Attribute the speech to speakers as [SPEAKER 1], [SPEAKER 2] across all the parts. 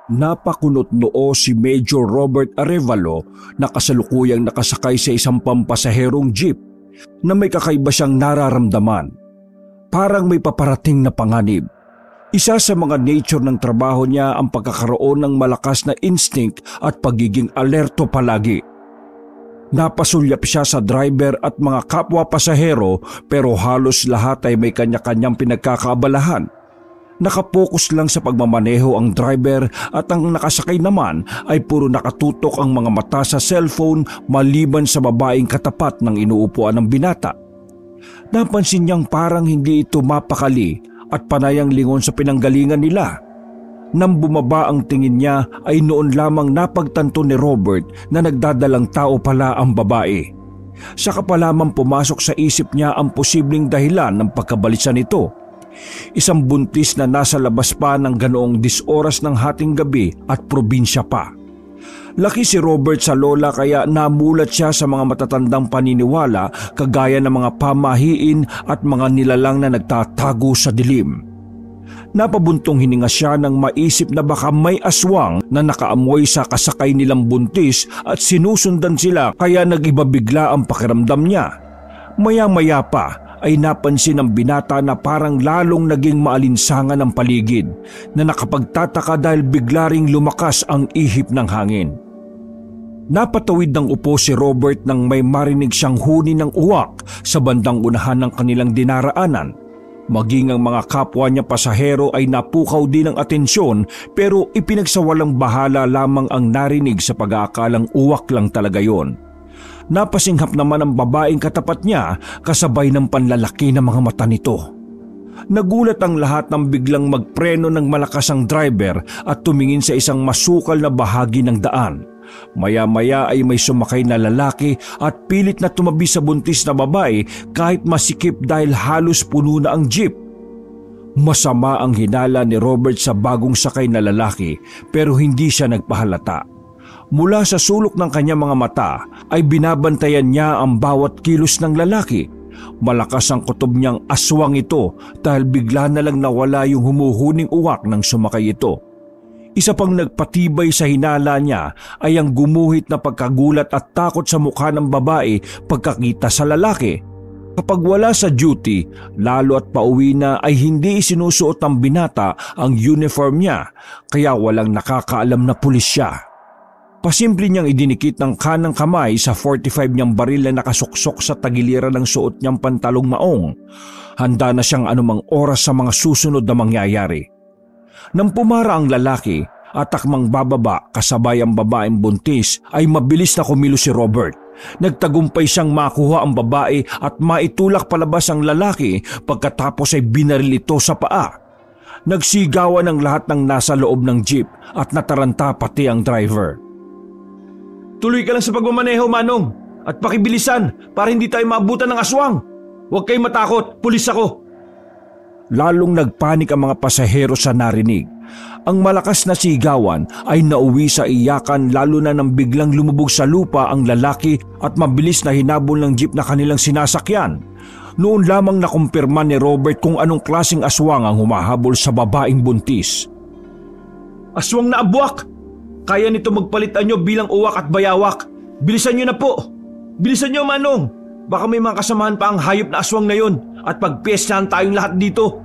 [SPEAKER 1] Napakunot noo si Major Robert Arevalo na kasalukuyang nakasakay sa isang pampasaherong jeep na may kakaiba siyang nararamdaman. Parang may paparating na panganib. Isa sa mga nature ng trabaho niya ang pagkakaroon ng malakas na instinct at pagiging alerto palagi. Napasulyap siya sa driver at mga kapwa pasahero pero halos lahat ay may kanya-kanyang pinagkakaabalahan. Nakapokus lang sa pagmamaneho ang driver at ang nakasakay naman ay puro nakatutok ang mga mata sa cellphone maliban sa babaeng katapat ng inuupuan ng binata. Napansin niyang parang hindi ito mapakali at panayang lingon sa pinanggalingan nila. Nang bumaba ang tingin niya ay noon lamang napagtanto ni Robert na nagdadalang tao pala ang babae. Saka pa lamang pumasok sa isip niya ang posibleng dahilan ng pagkabalisa nito. Isang buntis na nasa labas pa ng ganoong 10 oras ng hating gabi at probinsya pa. Laki si Robert sa lola kaya namulat siya sa mga matatandang paniniwala kagaya ng mga pamahiin at mga nilalang na nagtatago sa dilim. Napabuntong hininga siya nang maisip na baka may aswang na nakaamoy sa kasakay nilang buntis at sinusundan sila kaya nag-iba bigla ang pakiramdam niya. Maya-maya pa ay napansin ng binata na parang lalong naging maalinsangan ang paligid na nakapagtataka dahil bigla ring lumakas ang ihip ng hangin. Napatawid ng upo si Robert nang may marinig siyang huni ng uwak sa bandang unahan ng kanilang dinaraanan. Maging ang mga kapwa niya pasahero ay napukaw din ng atensyon pero ipinagsawalang bahala lamang ang narinig sa pag-aakalang uwak lang talaga yon. Napasinghap naman ang babaeng katapat niya kasabay ng panlalaki ng mga mata nito. Nagulat ang lahat nang biglang magpreno ng malakas ang driver at tumingin sa isang masukal na bahagi ng daan. Maya-maya ay may sumakay na lalaki at pilit na tumabi sa buntis na babae kahit masikip dahil halos puno na ang jeep. Masama ang hinala ni Robert sa bagong sakay na lalaki pero hindi siya nagpahalata. Mula sa sulok ng kanyang mga mata ay binabantayan niya ang bawat kilos ng lalaki. Malakas ang kutob niyang aswang ito dahil bigla na lang nawala yung humuhuning uwak ng sumakay ito. Isa pang nagpatibay sa hinala niya ay ang gumuhit na pagkagulat at takot sa mukha ng babae pagkakita sa lalaki. Kapag wala sa duty, lalo at pauwi na ay hindi isinusuot ng binata ang uniform niya kaya walang nakakaalam na pulis siya. Pasimple niyang idinikit ng kanang kamay sa 45 niyang baril na nakasuksok sa tagiliran ng suot niyang pantalong maong. Handa na siyang anumang oras sa mga susunod na mangyayari. Nang pumara ang lalaki at takmang bababa kasabay ang babaeng buntis ay mabilis na kumilos si Robert. Nagtagumpay siyang makuha ang babae at maitulak palabas ang lalaki pagkatapos ay binaril ito sa paa. Nagsigawan ang lahat ng nasa loob ng jeep at nataranta pati ang driver.
[SPEAKER 2] Tuloy ka lang sa pagmamaneho, Manong, at pakibilisan para hindi tayo maabutan ng aswang. Huwag kayong matakot, pulis ako.
[SPEAKER 1] Lalong nagpanik ang mga pasahero sa narinig. Ang malakas na sigawan ay nauwi sa iyakan lalo na nang biglang lumubog sa lupa ang lalaki at mabilis na hinabol ng jeep na kanilang sinasakyan. Noon lamang nakumpirma ni Robert kung anong klaseng aswang ang humahabol sa babaeng buntis.
[SPEAKER 2] Aswang na abwak! Kaya nito magpalitan nyo bilang uwak at bayawak. Bilisan nyo na po! Bilisan nyo, Manong! Baka may mga kasamahan pa ang hayop na aswang na yon at pagpiestahan tayong lahat dito.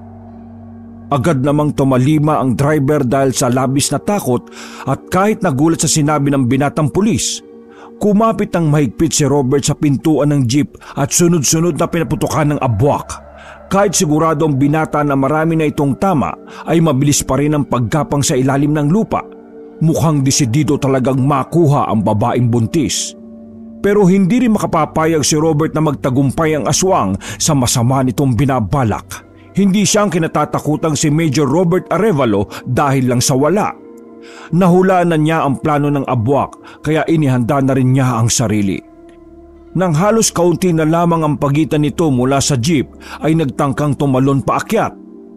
[SPEAKER 1] Agad namang tumalima ang driver dahil sa labis na takot at kahit nagulat sa sinabi ng binatang pulis. Kumapit ng mahigpit si Robert sa pintuan ng jeep at sunod-sunod na pinaputukan ng abwak. Kahit sigurado ang binata na marami na itong tama ay mabilis pa rin ang pagkapang sa ilalim ng lupa. Mukhang desidido talagang makuha ang babaeng buntis. Pero hindi rin makapapayag si Robert na magtagumpay ang aswang sa masama nitong binabalak. Hindi siyang kinatatakutang si Major Robert Arevalo dahil lang sa wala. Nahulaan na niya ang plano ng abwak kaya inihanda na rin niya ang sarili. Nang halos kaunti na lamang ang pagitan nito mula sa jeep ay nagtangkang tumalon paakyat.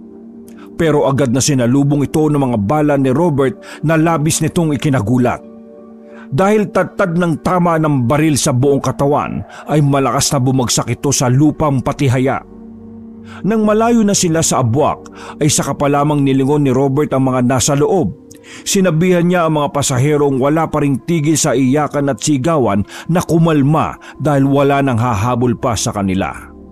[SPEAKER 1] Pero agad na sinalubong ito ng mga bala ni Robert na labis nitong ikinagulat. Dahil tad-tad ng tama ng baril sa buong katawan ay malakas na bumagsak ito sa lupang patihaya. Nang malayo na sila sa abwak ay saka pa lamang nilingon ni Robert ang mga nasa loob. Sinabihan niya ang mga pasaherong wala pa ring tigil sa iyakan at sigawan na kumalma dahil wala nang hahabol pa sa kanila.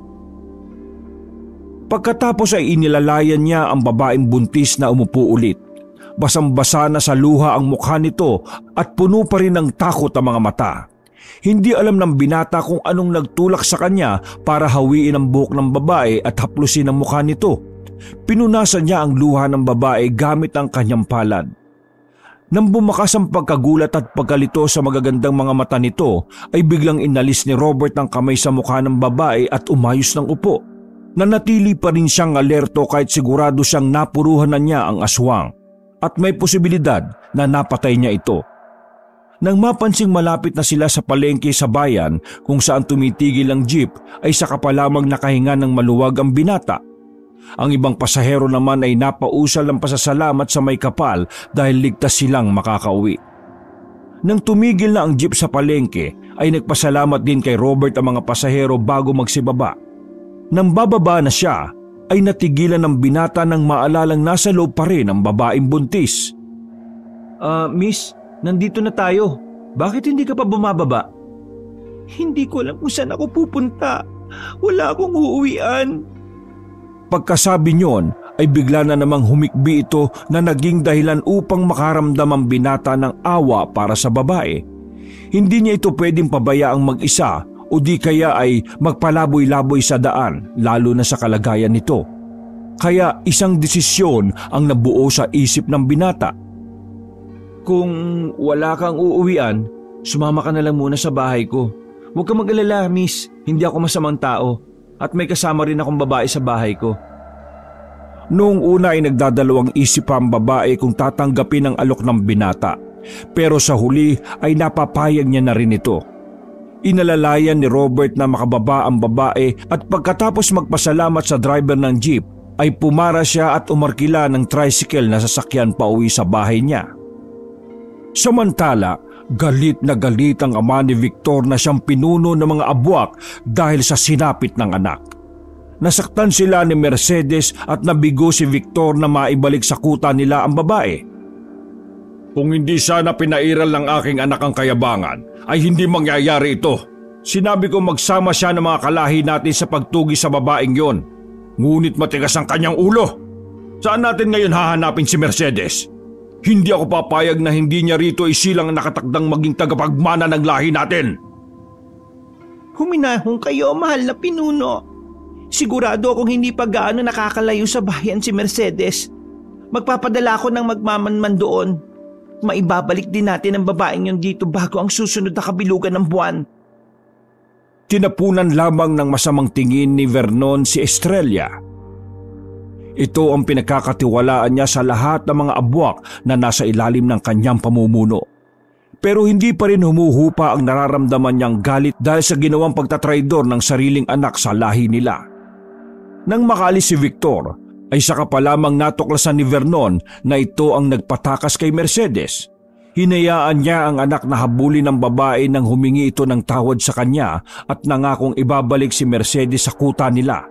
[SPEAKER 1] Pagkatapos ay inilalayan niya ang babaeng buntis na umupo ulit. Basang-basa na sa luha ang mukha nito at puno pa rin ng takot ang mga mata. Hindi alam ng binata kung anong nagtulak sa kanya para hawiin ang buhok ng babae at haplusin ang mukha nito. Pinunasan niya ang luha ng babae gamit ang kanyang palad. Nang bumakas ang pagkagulat at pagkalito sa magagandang mga mata nito, ay biglang inalis ni Robert ang kamay sa mukha ng babae at umayos ng upo. Nanatili pa rin siyang alerto kahit sigurado siyang napuruhan na niya ang aswang at may posibilidad na napatay niya ito. Nang mapansing malapit na sila sa palengke sa bayan kung saan tumitigil ang jeep ay saka pa lamang nakahinga ng maluwag ang binata. Ang ibang pasahero naman ay napausal ng pasasalamat sa may kapal dahil ligtas silang makakauwi. Nang tumigil na ang jeep sa palengke ay nagpasalamat din kay Robert ang mga pasahero bago magsibaba. Nang bababa na siya ay natigilan ng binata nang maalalang nasa loob pa rin ang babaeng buntis.
[SPEAKER 2] Miss, nandito na tayo. Bakit hindi ka pa bumababa? Hindi ko alam kung saan ako pupunta. Wala akong uuwian.
[SPEAKER 1] Pagkasabi niyon ay bigla na namang humikbi ito na naging dahilan upang makaramdam ang binata ng awa para sa babae. Hindi niya ito pwedeng pabayaang mag-isa o di kaya ay magpalaboy-laboy sa daan lalo na sa kalagayan nito. Kaya isang desisyon ang nabuo sa isip ng binata.
[SPEAKER 2] Kung wala kang uuwian, sumama ka na lang muna sa bahay ko. Huwag kang mag-alala, miss. Hindi ako masamang tao. At may kasama rin akong babae sa bahay ko.
[SPEAKER 1] Noong una ay nagdadalawang isip pa ang babae kung tatanggapin ang alok ng binata. Pero sa huli ay napapayag niya na rin ito. Inalalayan ni Robert na makababa ang babae at pagkatapos magpasalamat sa driver ng jeep ay pumara siya at umarkila ng tricycle na sasakyan pauwi sa bahay niya. Samantala, galit na galit ang ama ni Victor na siyang pinuno ng mga abwak dahil sa sinapit ng anak. Nasaktan sila ni Mercedes at nabigo si Victor na maibalik sa kuta nila ang babae. Kung hindi sana pinairal ng aking anak ang kayabangan, ay hindi mangyayari ito. Sinabi ko magsama siya ng mga kalahi natin sa pagtugi sa babaeng yon. Ngunit matigas ang kanyang ulo. Saan natin ngayon hahanapin si Mercedes? Hindi ako papayag na hindi niya rito isilang nakatakdang maging tagapagmana ng lahi natin.
[SPEAKER 2] Huminahon kayo, mahal na pinuno. Sigurado akong hindi pa gaano nakakalayo sa bayan si Mercedes. Magpapadala ako ng magmamanman doon. Maibabalik din natin ang babaeng yun dito bago ang susunod na kabilugan ng buwan.
[SPEAKER 1] Tinapunan lamang ng masamang tingin ni Vernon si Estrella. Ito ang pinagkakatiwalaan niya sa lahat ng mga abwak na nasa ilalim ng kanyang pamumuno. Pero hindi pa rin humuhupa ang nararamdaman niyang galit dahil sa ginawang pagtatraidor ng sariling anak sa lahi nila. Nang makaalis si Victor, ay saka pa lamang natuklasan ni Vernon na ito ang nagpatakas kay Mercedes. Hinayaan niya ang anak na habulin ng babae nang humingi ito ng tawad sa kanya at nangakong ibabalik si Mercedes sa kuta nila.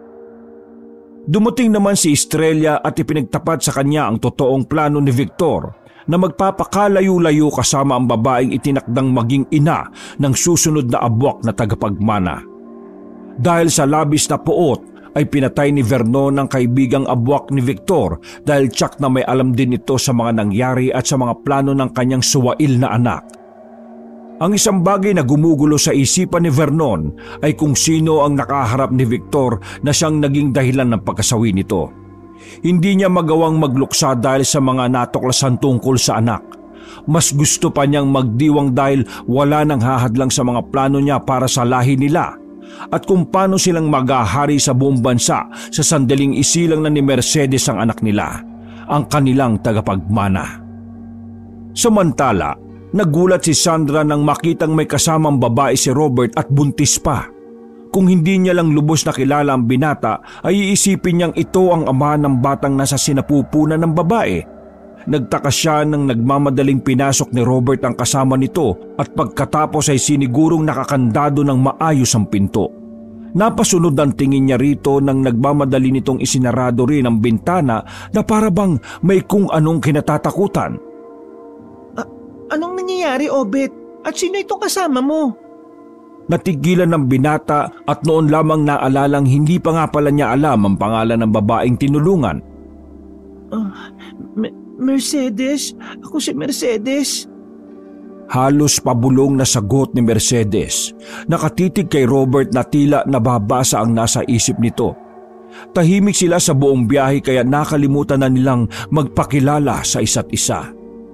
[SPEAKER 1] Dumating naman si Estrella at ipinagtapat sa kanya ang totoong plano ni Victor na magpapakalayo-layo kasama ang babaeng itinakdang maging ina ng susunod na abwak na tagapagmana. Dahil sa labis na puot ay pinatay ni Vernon ang kaibigang abwak ni Victor dahil tiyak na may alam din ito sa mga nangyari at sa mga plano ng kanyang suwail na anak. Ang isang bagay na gumugulo sa isipan ni Vernon ay kung sino ang nakaharap ni Victor na siyang naging dahilan ng pagkasawi nito. Hindi niya magawang magluksa dahil sa mga natuklasan tungkol sa anak. Mas gusto pa niyang magdiwang dahil wala nang hahadlang sa mga plano niya para sa lahi nila at kung paano silang maghahari sa buong bansa sa sandaling isilang na ni Mercedes ang anak nila, ang kanilang tagapagmana. Samantala, nagulat si Sandra nang makitang may kasamang babae si Robert at buntis pa. Kung hindi niya lang lubos na kilala ang binata, ay iisipin niyang ito ang ama ng batang nasa sinapupunan ng babae. Nagtaka siya nang nagmamadaling pinasok ni Robert ang kasama nito at pagkatapos ay sinigurong nakakandado ng maayos ang pinto. Napasunod ang tingin niya rito nang nagmamadali nitong isinarado rin ang bintana na para bang may kung anong kinatatakutan.
[SPEAKER 2] Anong nangyayari, Obet? At sino itong kasama mo?
[SPEAKER 1] Natigilan ng binata at noon lamang naalalang hindi pa nga pala niya alam ang pangalan ng babaeng tinulungan.
[SPEAKER 2] Mercedes? Ako si Mercedes.
[SPEAKER 1] Halos pabulong na sagot ni Mercedes. Nakatitig kay Robert na tila nababasa ang nasa isip nito. Tahimik sila sa buong biyahe kaya nakalimutan na nilang magpakilala sa isa't isa.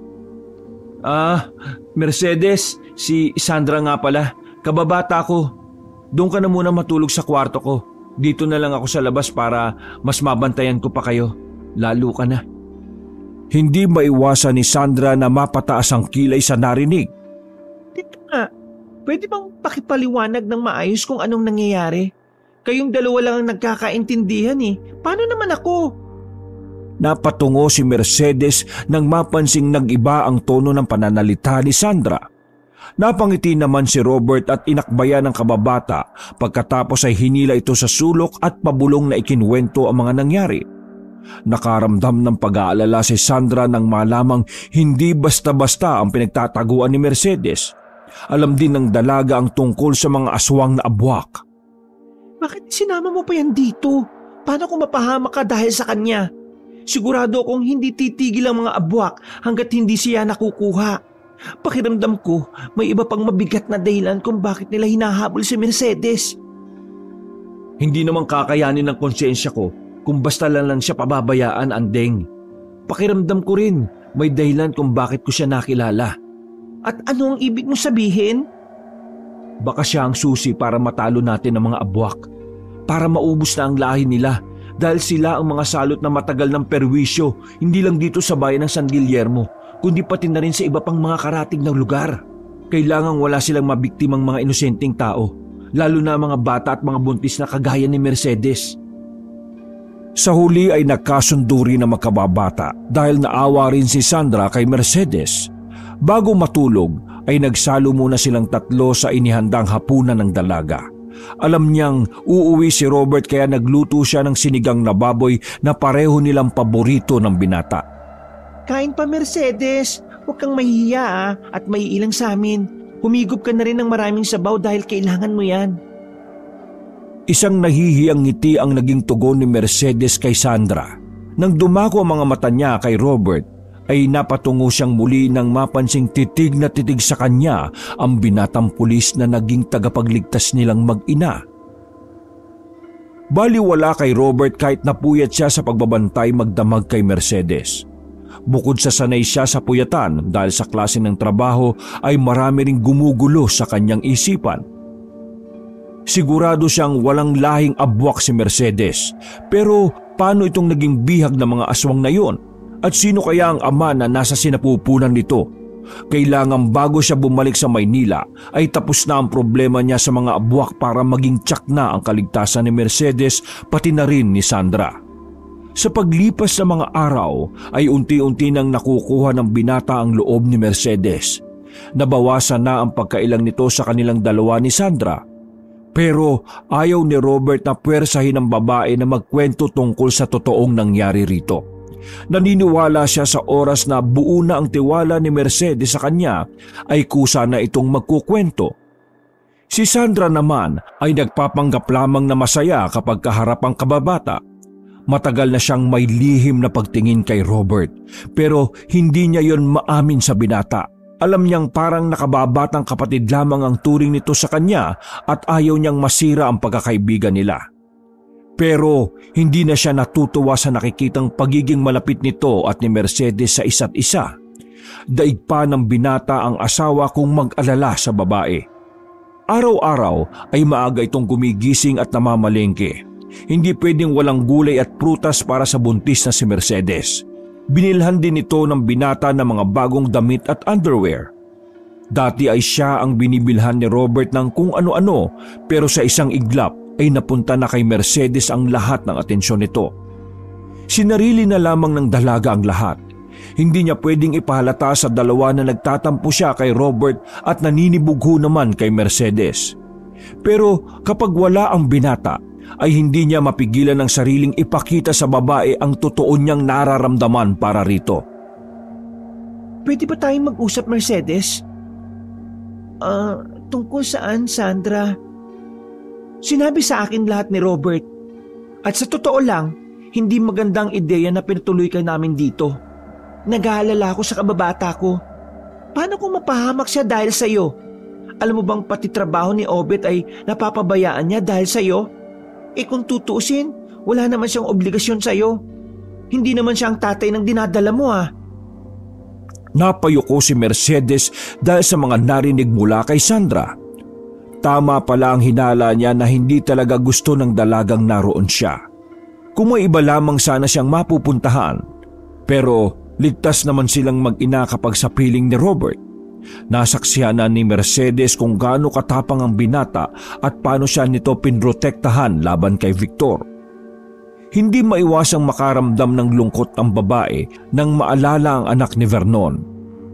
[SPEAKER 2] Mercedes, si Sandra nga pala. Kababata ko. Doon ka na muna matulog sa kwarto ko. Dito na lang ako sa labas para mas mabantayan ko pa kayo. Lalo ka na.
[SPEAKER 1] Hindi maiwasan ni Sandra na mapataas ang kilay sa narinig.
[SPEAKER 2] Teka nga, pwede bang pakipaliwanag ng maayos kung anong nangyayari? Kayong dalawa lang ang nagkakaintindihan eh. Paano naman ako?
[SPEAKER 1] Napatungo si Mercedes nang mapansing nag-iba ang tono ng pananalita ni Sandra. Napangiti naman si Robert at inakbayan ng kababata pagkatapos ay hinila ito sa sulok at pabulong na ikinwento ang mga nangyari. Nakaramdam ng pag-aalala si Sandra nang malamang hindi basta-basta ang pinagtataguan ni Mercedes. Alam din ng dalaga ang tungkol sa mga aswang na abwak.
[SPEAKER 2] Bakit sinama mo pa yan dito? Paano kung mapahamak ka dahil sa kanya? Sigurado akong hindi titigil ang mga abwak hanggat hindi siya nakukuha. Pakiramdam ko, may iba pang mabigat na dahilan kung bakit nila hinahabol si Mercedes. Hindi naman kakayanin ng konsyensya ko kung basta lang siya pababayaan, Andeng. Pakiramdam ko rin may dahilan kung bakit ko siya nakilala. At ano ang ibig mo sabihin? Baka siya ang susi para matalo natin ang mga abwak. Para maubos na ang lahi nila dahil sila ang mga salot na matagal ng perwisyo hindi lang dito sa bayan ng San Guillermo kundi pati na rin sa iba pang mga karatig na lugar. Kailangang wala silang mabiktimang mga inosenteng tao, lalo na mga bata at mga buntis na kagaya ni Mercedes.
[SPEAKER 1] Sa huli ay nagkasundo rin ang magkababata dahil naawa rin si Sandra kay Mercedes. Bago matulog ay nagsalo muna silang tatlo sa inihandang hapunan ng dalaga. Alam niyang uuwi si Robert kaya nagluto siya ng sinigang na baboy na pareho nilang paborito ng binata.
[SPEAKER 2] Kain pa, Mercedes. Huwag kang mahihiya at maiilang sa amin. Humigop ka na rin ng maraming sabaw dahil kailangan mo yan.
[SPEAKER 1] Isang nahihiyang ngiti ang naging tugon ni Mercedes kay Sandra. Nang dumako ang mga mata niya kay Robert, ay napatungo siyang muli nang mapansing titig na titig sa kanya ang binatang pulis na naging tagapagligtas nilang mag-ina. Baliwala kay Robert kahit napuyat siya sa pagbabantay magdamag kay Mercedes. Bukod sa sanay siya sa puyatan dahil sa klase ng trabaho ay marami ring gumugulo sa kanyang isipan. Sigurado siyang walang lahing abwak si Mercedes, pero paano itong naging bihag ng mga aswang na yon? At sino kaya ang ama na nasa sinapupunan nito? Kailangan bago siya bumalik sa Maynila ay tapos na ang problema niya sa mga abwak para maging tiyak na ang kaligtasan ni Mercedes pati na rin ni Sandra. Sa paglipas ng mga araw ay unti-unti nang nakukuha ng binata ang loob ni Mercedes. Nabawasan na ang pagkailang nito sa kanilang dalawa ni Sandra. Pero ayaw ni Robert na puwersahin ang babae na magkwento tungkol sa totoong nangyari rito. Naniniwala siya sa oras na buo na ang tiwala ni Mercedes sa kanya ay kusa na itong magkukwento. Si Sandra naman ay nagpapanggap lamang na masaya kapag kaharap ang kababata. Matagal na siyang may lihim na pagtingin kay Robert pero hindi niya yon maamin sa binata. Alam niyang parang nakababatang kapatid lamang ang turing nito sa kanya at ayaw niyang masira ang pagkakaibigan nila. Pero hindi na siya natutuwa sa nakikitang pagiging malapit nito at ni Mercedes sa isa't isa. Daig pa ng binata ang asawa kung mag-alala sa babae. Araw-araw ay maaga itong gumigising at namamalengke. Hindi pwedeng walang gulay at prutas para sa buntis na si Mercedes. Binilhan din ito ng binata ng mga bagong damit at underwear. Dati ay siya ang binibilhan ni Robert ng kung ano-ano pero sa isang iglap ay napunta na kay Mercedes ang lahat ng atensyon nito. Sinarili na lamang ng dalaga ang lahat. Hindi niya pwedeng ipahalata sa dalawa na nagtatampo siya kay Robert at naninibugho naman kay Mercedes. Pero kapag wala ang binata, ay hindi niya mapigilan ng sariling ipakita sa babae ang totoo niyang nararamdaman para rito.
[SPEAKER 2] Pwede ba tayong mag-usap, Mercedes? Tungkol saan, Sandra? Sinabi sa akin lahat ni Robert. At sa totoo lang, hindi magandang ideya na pinatuloy ka namin dito. Nag-aalala ako sa kababata ko. Paano kung mapahamak siya dahil sa'yo? Alam mo bang pati trabaho ni Obet ay napapabayaan niya dahil sa'yo? Kung tutuusin, wala naman siyang obligasyon sa'yo. Hindi naman siya ang tatay ng dinadala mo
[SPEAKER 1] Napayuko si Mercedes dahil sa mga narinig mula kay Sandra. Tama pala ang hinala niya na hindi talaga gusto ng dalagang naroon siya. Kung may iba lamang sana siyang mapupuntahan. Pero ligtas naman silang mag-ina kapag sa piling ni Robert. Nasaksihan na ni Mercedes kung gaano katapang ang binata at paano siya nito pinrotektahan laban kay Victor. Hindi maiwasang makaramdam ng lungkot ang babae nang maalala ang anak ni Vernon.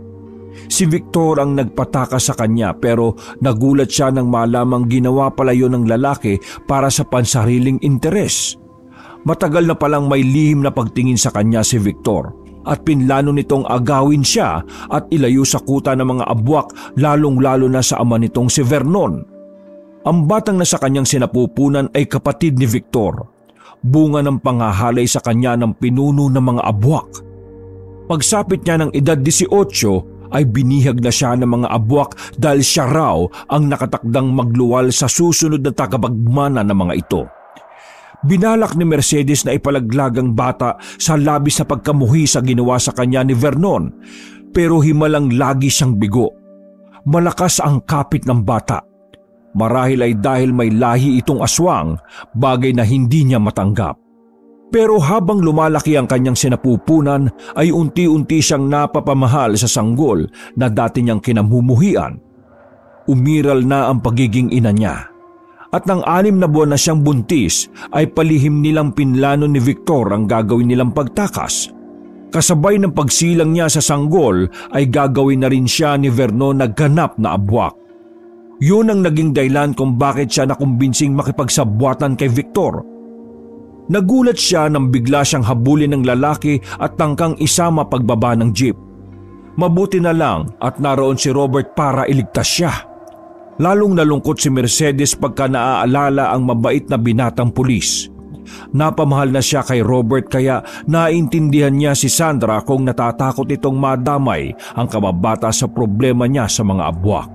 [SPEAKER 1] Si Victor ang nagpataka sa kanya pero nagulat siya nang malamang ginawa pala yun ng lalaki para sa pansariling interes. Matagal na palang may lihim na pagtingin sa kanya si Victor at pinlano nitong agawin siya at ilayo sa kuta ng mga abwak lalong-lalo na sa ama nitong si Vernon. Ang batang nasa kanyang sinapupunan ay kapatid ni Victor. Bunga ng pangahalay sa kanya ng pinuno ng mga abwak. Pagsapit niya ng edad 18 ay binihag na siya ng mga abwak dahil siya raw ang nakatakdang magluwal sa susunod na tagapagmana ng mga ito. Binalak ni Mercedes na ipalaglag ang bata sa labis na pagkamuhi sa ginawa sa kanya ni Vernon, pero himalang lagi siyang bigo. Malakas ang kapit ng bata. Marahil ay dahil may lahi itong aswang, bagay na hindi niya matanggap. Pero habang lumalaki ang kanyang sinapupunan ay unti-unti siyang napapamahal sa sanggol na dati niyang kinamumuhian. Umiral na ang pagiging ina niya. At nang 6 na buwan na siyang buntis ay palihim nilang pinlano ni Victor ang gagawin nilang pagtakas. Kasabay ng pagsilang niya sa sanggol ay gagawin na rin siya ni Vernon na ganap na abwak. Yun ang naging dahilan kung bakit siya nakumbinsing makipagsabwatan kay Victor. Nagulat siya nang bigla siyang habulin ng lalaki at tangkang isama pagbaba ng jeep. Mabuti na lang at naroon si Robert para iligtas siya. Lalong nalungkot si Mercedes pagka naaalala ang mabait na binatang pulis. Napamahal na siya kay Robert kaya naintindihan niya si Sandra kung natatakot itong madamay ang kababata sa problema niya sa mga abwak.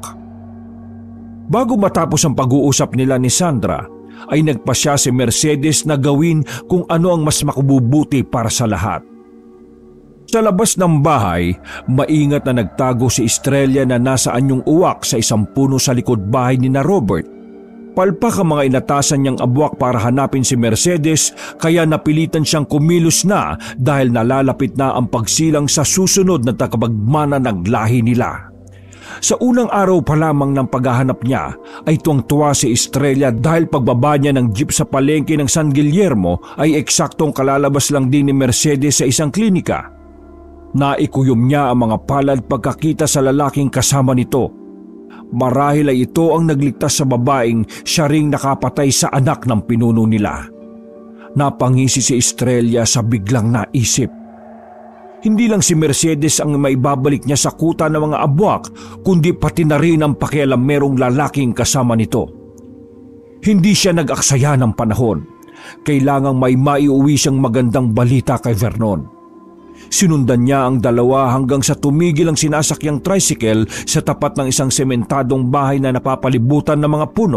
[SPEAKER 1] Bago matapos ang pag-uusap nila ni Sandra, ay nagpasya si Mercedes na gawin kung ano ang mas makububuti para sa lahat. Sa labas ng bahay, maingat na nagtago si Estrella na nasa anyong uwak sa isang puno sa likod bahay ni na Robert. Palpak ang mga inatasan niyang abwak para hanapin si Mercedes kaya napilitan siyang kumilos na dahil nalalapit na ang pagsilang sa susunod na tagapagmana ng lahi nila. Sa unang araw pa lamang ng paghahanap niya ay tuwang-tuwa si Estrella dahil pagbaba niya ng jeep sa palengke ng San Guillermo ay eksaktong kalalabas lang din ni Mercedes sa isang klinika. Naikuyom niya ang mga palad pagkakita sa lalaking kasama nito. Marahil ay ito ang nagligtas sa babaeng siya ring nakapatay sa anak ng pinuno nila. Napangisi si Estrella sa biglang naisip. Hindi lang si Mercedes ang maibabalik niya sa kuta ng mga abwak, kundi pati na rin ang pakialam merong lalaking kasama nito. Hindi siya nag-aksaya ng panahon. Kailangang may maiuwi siyang magandang balita kay Vernon. Sinundan niya ang dalawa hanggang sa tumigil ang sinasakyang tricycle sa tapat ng isang sementadong bahay na napapalibutan ng mga puno.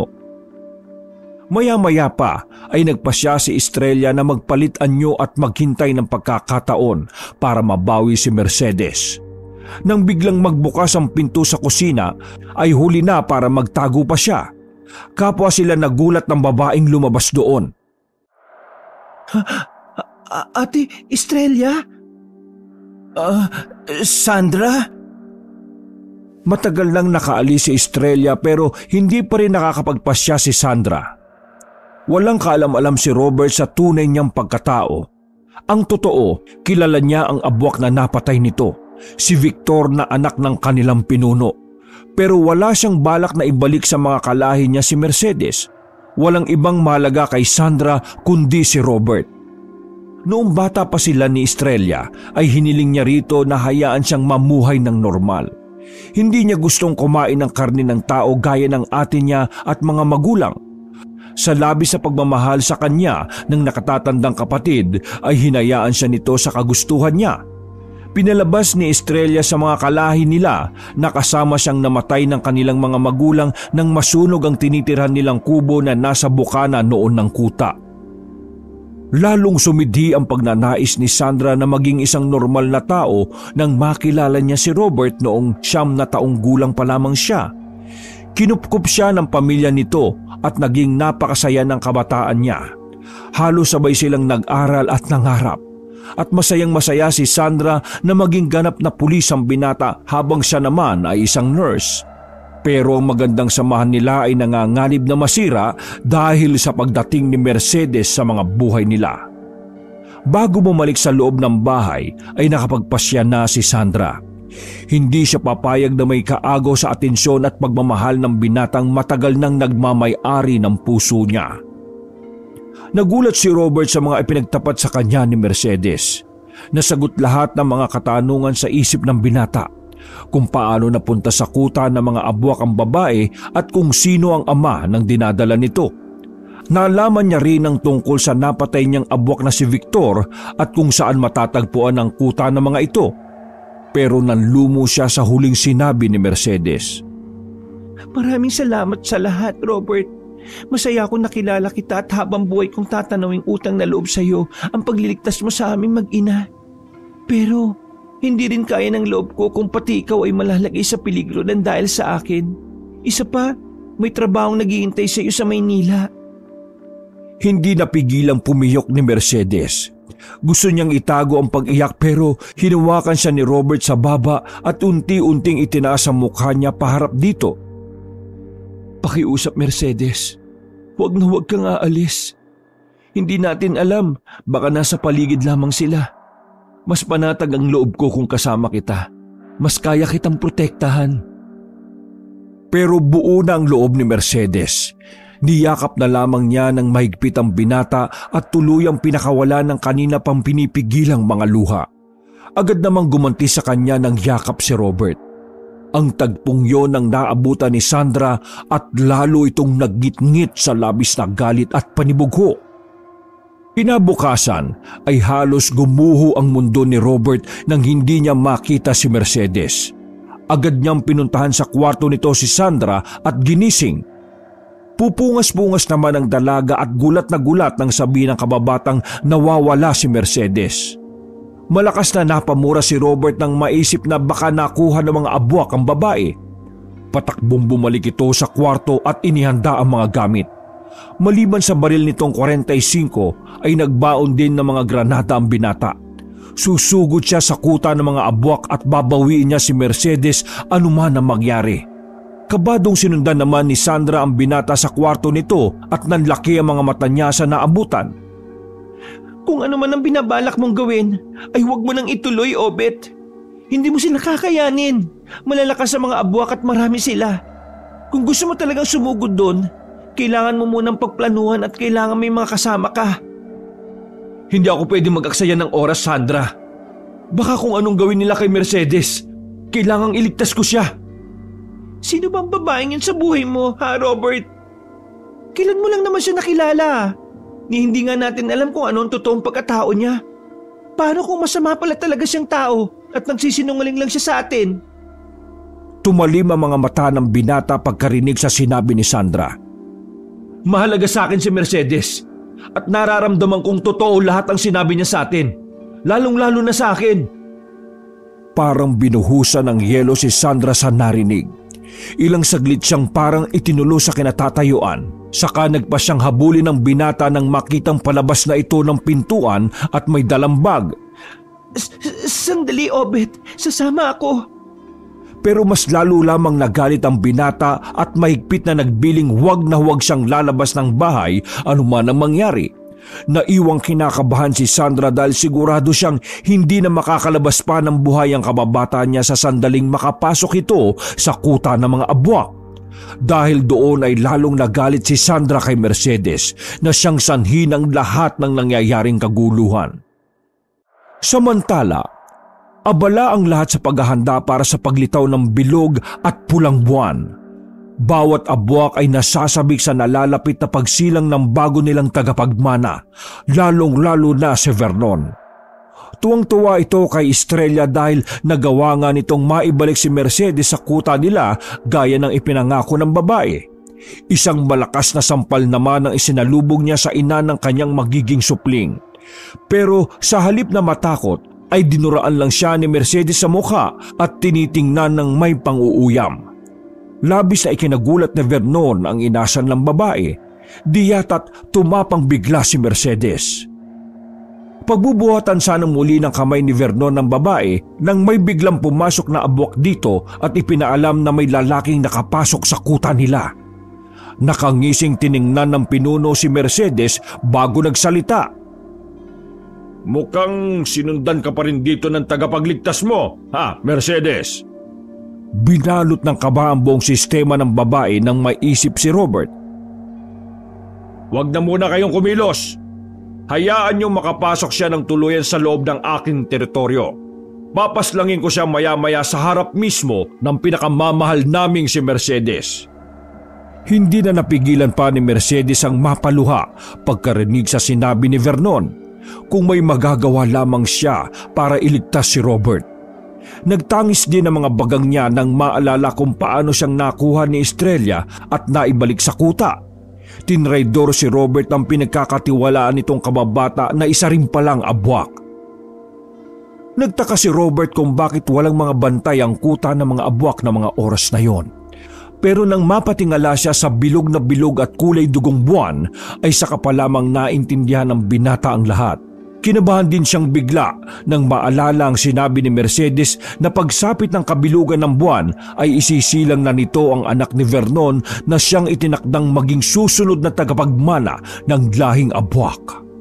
[SPEAKER 1] Maya-maya pa ay nagpasya si Estrella na magpalit anyo at maghintay ng pagkakataon para mabawi si Mercedes. Nang biglang magbukas ang pinto sa kusina ay huli na para magtago pa siya. Kapwa sila nagulat ng babaeng lumabas doon.
[SPEAKER 2] Ate Estrella? Sandra?
[SPEAKER 1] Matagal nang nakaalis si Estrella pero hindi pa rin nakakapagpasya si Sandra. Walang kaalam-alam si Robert sa tunay niyang pagkatao. Ang totoo, kilala niya ang abwak na napatay nito, si Victor na anak ng kanilang pinuno. Pero wala siyang balak na ibalik sa mga kalahi niya si Mercedes. Walang ibang mahalaga kay Sandra kundi si Robert. Noong bata pa sila ni Estrella ay hiniling niya rito na hayaan siyang mamuhay ng normal. Hindi niya gustong kumain ng karne ng tao gaya ng ate niya at mga magulang. Sa labis sa pagmamahal sa kanya ng nakatatandang kapatid ay hinayaan siya nito sa kagustuhan niya. Pinalabas ni Estrella sa mga kalahi nila na kasama siyang namatay ng kanilang mga magulang nang masunog ang tinitirhan nilang kubo na nasa bukana noon ng kuta. Lalong sumidhi ang pagnanais ni Sandra na maging isang normal na tao nang makilala niya si Robert noong 9 na taong gulang pa lamang siya. Kinupkup siya ng pamilya nito at naging napakasaya ng kabataan niya. Halos sabay silang nag-aral at nangarap. At masayang-masaya si Sandra na maging ganap na pulis ang binata habang siya naman ay isang nurse. Pero ang magandang samahan nila ay nanganganib na masira dahil sa pagdating ni Mercedes sa mga buhay nila. Bago bumalik sa loob ng bahay ay nakapagpasya na si Sandra. Hindi siya papayag na may kaagaw sa atensyon at pagmamahal ng binatang matagal nang nagmamay-ari ng puso niya. Nagulat si Robert sa mga ipinagtapat sa kanya ni Mercedes. Nasagot lahat ng mga katanungan sa isip ng binata. Kung paano napunta sa kuta ng mga abwak ang babae at kung sino ang ama ng dinadala nito. Nalaman niya rin ang tungkol sa napatay niyang abwak na si Victor at kung saan matatagpuan ang kuta ng mga ito. Pero nanlumo siya sa huling sinabi ni Mercedes.
[SPEAKER 2] Maraming salamat sa lahat, Robert. Masaya akong nakilala kita at habang buhay kong tatanawing utang na loob sa iyo ang pagliligtas mo sa aming mag-ina. Pero hindi rin kaya ng loob ko kung pati ikaw ay malalagay sa peligro ng dahil sa akin. Isa pa, may trabahong naghihintay sa iyo sa Maynila.
[SPEAKER 1] Hindi napigilang pumiyok ni Mercedes. Gusto niyang itago ang pag-iyak pero hinawakan siya ni Robert sa baba at unti-unting itinaas ang mukha niya paharap dito.
[SPEAKER 2] Pakiusap, Mercedes. Huwag na huwag kang aalis. Hindi natin alam, baka nasa paligid lamang sila. Mas panatag ang loob ko kung kasama kita. Mas kaya kitang protektahan.
[SPEAKER 1] Pero buo na ang loob ni Mercedes. Niyakap na lamang niya ng mahigpit ang binata at tuluyang pinakawala ng kanina pang pinipigilang mga luha. Agad namang gumanti sa kanya ng yakap si Robert. Ang tagpong yon ang naabutan ni Sandra at lalo itong naggitngit sa labis na galit at panibugho. Kinabukasan ay halos gumuho ang mundo ni Robert nang hindi niya makita si Mercedes. Agad niyang pinuntahan sa kwarto nito si Sandra at ginising. Pupungas-pungas naman ang dalaga at gulat na gulat nang sabihin ng kababatang nawawala si Mercedes. Malakas na napamura si Robert nang maisip na baka nakuha ng mga abwak ang babae. Patakbong bumalik ito sa kwarto at inihanda ang mga gamit. Maliban sa baril nitong 45 ay nagbaon din ng mga granada ang binata. Susugod siya sa kuta ng mga abwak at babawiin niya si Mercedes anuman ang magyari. Kabadong sinundan naman ni Sandra ang binata sa kwarto nito at nanlaki ang mga mata niya sa naabutan.
[SPEAKER 2] Kung ano man ang binabalak mong gawin, ay huwag mo nang ituloy, Obet. Hindi mo sila kakayanin. Malalakas sa mga abwak at marami sila. Kung gusto mo talagang sumugod doon, kailangan mo munang pagplanuhan at kailangan may mga kasama ka.
[SPEAKER 1] Hindi ako pwede mag-aksaya ng oras, Sandra. Baka kung anong gawin nila kay Mercedes, kailangang iligtas ko siya.
[SPEAKER 2] Sino bang babaeng yun sa buhay mo, ha, Robert? Kailan mo lang naman siya nakilala? Ni hindi nga natin alam kung ano ang totoong pagkatao niya. Paano kung masama pala talaga siyang tao at nagsisinungaling lang siya sa atin?
[SPEAKER 1] Tumalim ang mga mata ng binata pagkarinig sa sinabi ni Sandra.
[SPEAKER 2] Mahalaga sa akin si Mercedes at nararamdaman kong totoo lahat ang sinabi niya sa atin. Lalong-lalo na sa akin.
[SPEAKER 1] Parang binuhusan ng yelo si Sandra sa narinig. Ilang saglit siyang parang itinulo sa kinatatayuan. Saka nagpa siyang habulin ng binata nang makitang palabas na ito ng pintuan at may dalang bag.
[SPEAKER 2] Sandali, Obet. Sasama ako.
[SPEAKER 1] Pero mas lalo lamang nagalit ang binata at mahigpit na nagbiling huwag na huwag siyang lalabas ng bahay anuman ang mangyari. Naiwang kinakabahan si Sandra dahil sigurado siyang hindi na makakalabas pa ng buhay ang kababata niya sa sandaling makapasok ito sa kuta ng mga abwak. Dahil doon ay lalong nagalit si Sandra kay Mercedes na siyang sanhi ng lahat ng nangyayaring kaguluhan. Samantala, abala ang lahat sa paghahanda para sa paglitaw ng bilog at pulang buwan. Bawat abwak ay nasasabik sa nalalapit na pagsilang ng bago nilang tagapagmana, lalong-lalo na si Vernon. Tuwang-tuwa ito kay Estrella dahil nagawa nga nitong maibalik si Mercedes sa kuta nila gaya ng ipinangako ng babae. Isang malakas na sampal naman ang isinalubog niya sa ina ng kanyang magiging supling. Pero sa halip na matakot ay dinuraan lang siya ni Mercedes sa mukha at tinitingnan ng may pang-uuyam. Labis na ikinagulat ni Vernon ang inasan ng babae, di yata't tumapang bigla si Mercedes. Pagbubuhatan sana muli ng kamay ni Vernon ng babae nang may biglang pumasok na abwak dito at ipinaalam na may lalaking nakapasok sa kuta nila. Nakangising tiningnan ng pinuno si Mercedes bago nagsalita.
[SPEAKER 2] Mukhang sinundan ka pa rin dito ng tagapagligtas mo, ha, Mercedes?
[SPEAKER 1] Binalot ng kaba ang buong sistema ng babae nang maiisip si Robert.
[SPEAKER 2] Huwag na muna kayong kumilos. Hayaan niyong makapasok siya ng tuluyan sa loob ng aking teritoryo. Papaslangin ko siya maya-maya sa harap mismo ng pinakamamahal naming si Mercedes.
[SPEAKER 1] Hindi na napigilan pa ni Mercedes ang mapaluha pagkarinig sa sinabi ni Vernon kung may magagawa lamang siya para iligtas si Robert. Nagtangis din ang mga bagang niya nang maalala kung paano siyang nakuha ni Estrella at naibalik sa kuta. Tinraidor si Robert ang pinagkakatiwalaan nitong kababata na isa rin palang abwak. Nagtaka si Robert kung bakit walang mga bantay ang kuta ng mga abwak na mga oras na yon. Pero nang mapatingala siya sa bilog na bilog at kulay dugong buwan ay saka pa lamang naintindihan ng binata ang lahat. Kinabahan din siyang bigla nang maalala ang sinabi ni Mercedes na pagsapit ng kabilugan ng buwan ay isisilang na nito ang anak ni Vernon na siyang itinakdang maging susunod na tagapagmana ng lahing abwak.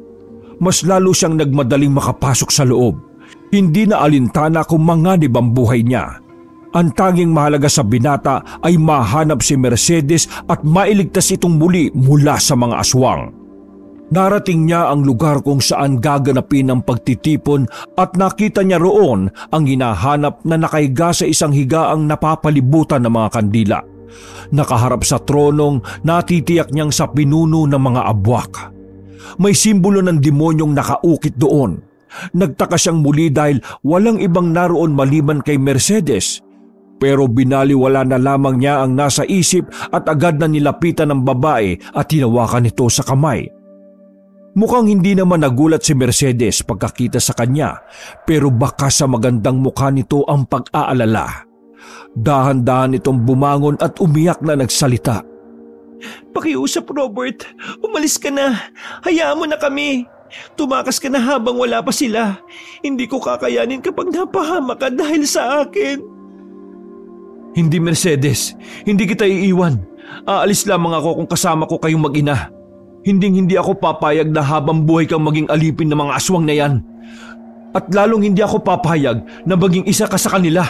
[SPEAKER 1] Mas lalo siyang nagmadaling makapasok sa loob. Hindi na alintana kung manganib ang buhay niya. Ang tanging mahalaga sa binata ay mahanap si Mercedes at mailigtas itong muli mula sa mga aswang. Narating niya ang lugar kung saan gaganapin ang pagtitipon at nakita niya roon ang hinahanap na nakahiga sa isang higaang napapalibutan ng mga kandila. Nakaharap sa tronong natitiyak niyang sa pinuno ng mga abwak. May simbolo ng demonyong nakaukit doon. Nagtaka siyang muli dahil walang ibang naroon maliban kay Mercedes. Pero binaliwala na lamang niya ang nasa isip at agad na nilapitan ng babae at hinawakan ito sa kamay. Mukhang hindi naman nagulat si Mercedes pagkakita sa kanya, pero baka sa magandang mukha nito ang pag-aalala. Dahan-dahan itong bumangon at umiyak na nagsalita.
[SPEAKER 2] Pakiusap, Robert. Umalis ka na. Hayaan mo na kami. Tumakas ka na habang wala pa sila. Hindi ko kakayanin kapag napahama ka dahil sa akin. Hindi, Mercedes. Hindi kita iiwan. Aalis lamang ako kung kasama ko kayong mag-ina. Hindi ako papayag na habang buhay kang maging alipin ng mga aswang na yan. At lalong hindi ako papayag na maging isa ka sa kanila.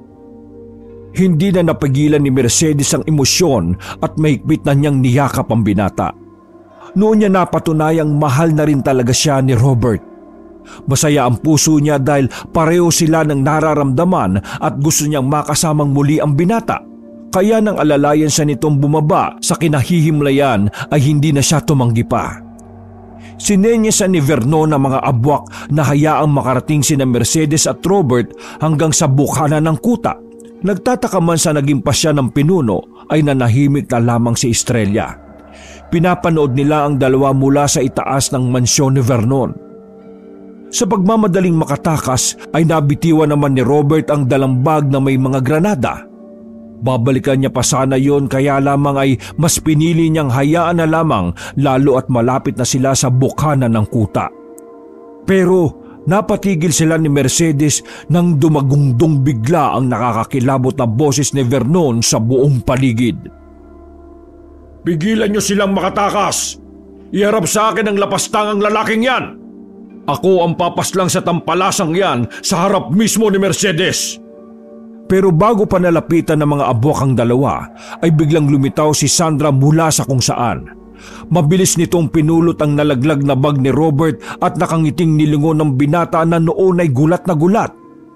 [SPEAKER 1] Hindi na napigilan ni Mercedes ang emosyon at mahigpit na niyang niyakap ang binata. Noon niya napatunayang mahal na rin talaga siya ni Robert. Masaya ang puso niya dahil pareho sila ng nararamdaman at gusto niyang makasamang muli ang binata. Kaya nang alalayan siya nitong bumaba sa kinahihimlayan ay hindi na siya tumanggi pa. Sinenyasan ni Vernon ang mga abwak na hayaang makarating sina Mercedes at Robert hanggang sa bukana ng kuta. Nagtataka man sa naging pasya ng pinuno ay nanahimik na lamang si Estrella. Pinapanood nila ang dalawa mula sa itaas ng mansyon ni Vernon. Sa pagmamadaling makatakas ay nabitiwan naman ni Robert ang dalang bag na may mga granada. Babalikan niya pa sana yon kaya lamang ay mas pinili niyang hayaan na lamang lalo at malapit na sila sa bukana ng kuta. Pero napatigil sila ni Mercedes nang dumagungdong bigla ang nakakakilabot na boses ni Vernon sa buong paligid.
[SPEAKER 2] Pigilan niyo silang makatakas! Iharap sa akin ang lapastangang lalaking yan! Ako ang papaslang sa tampalasang yan sa harap mismo ni Mercedes!
[SPEAKER 1] Pero bago pa nalapitan ng mga abwak ang dalawa, ay biglang lumitaw si Sandra mula sa kung saan. Mabilis nitong pinulot ang nalaglag na bag ni Robert at nakangiting nilingon ng binata na noon ay gulat na gulat.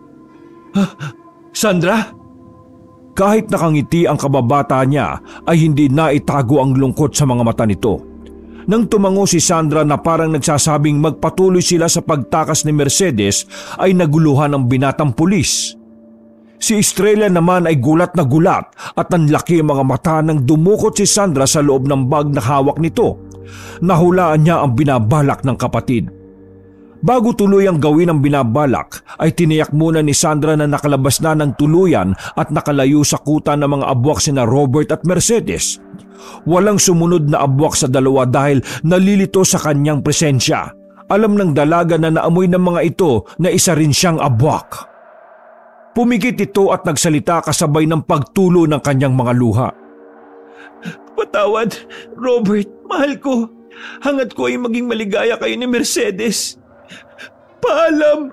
[SPEAKER 2] Sandra?
[SPEAKER 1] Kahit nakangiti ang kababata niya ay hindi na itago ang lungkot sa mga mata nito. Nang tumango si Sandra na parang nagsasabing magpatuloy sila sa pagtakas ni Mercedes ay naguluhan ang binatang pulis. Si Estrella naman ay gulat na gulat at nanlaki ang mga mata nang dumukot si Sandra sa loob ng bag na hawak nito. Nahulaan niya ang binabalak ng kapatid. Bago tuluyang gawin ang binabalak ay tiniyak muna ni Sandra na nakalabas na ng tuluyan at nakalayo sa kuta ng mga abwak sina Robert at Mercedes. Walang sumunod na abwak sa dalawa dahil nalilito sa kanyang presensya. Alam ng dalaga na naamoy ng mga ito na isa rin siyang abwak. Pumikit ito at nagsalita kasabay ng pagtulo ng kanyang mga luha.
[SPEAKER 2] Patawad, Robert, mahal ko. Hangat ko ay maging maligaya kayo ni Mercedes. Paalam!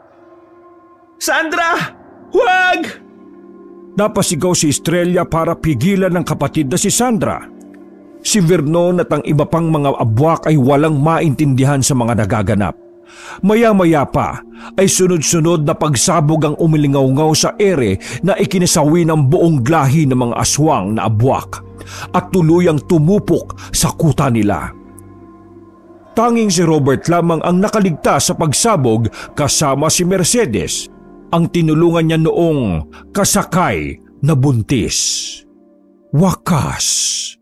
[SPEAKER 2] Sandra! Huwag!
[SPEAKER 1] Napasigaw si Estrella para pigilan ng kapatid na si Sandra. Si Vernon at ang iba pang mga abwak ay walang maintindihan sa mga nagaganap. Maya-maya pa ay sunod-sunod na pagsabog ang umilingaw-ngaw sa ere na ikinasawi ng buong glahi ng mga aswang na abwak at tuluyang tumupok sa kuta nila. Tanging si Robert lamang ang nakaligtas sa pagsabog kasama si Mercedes, ang tinulungan niya noong kasakay na buntis. Wakas.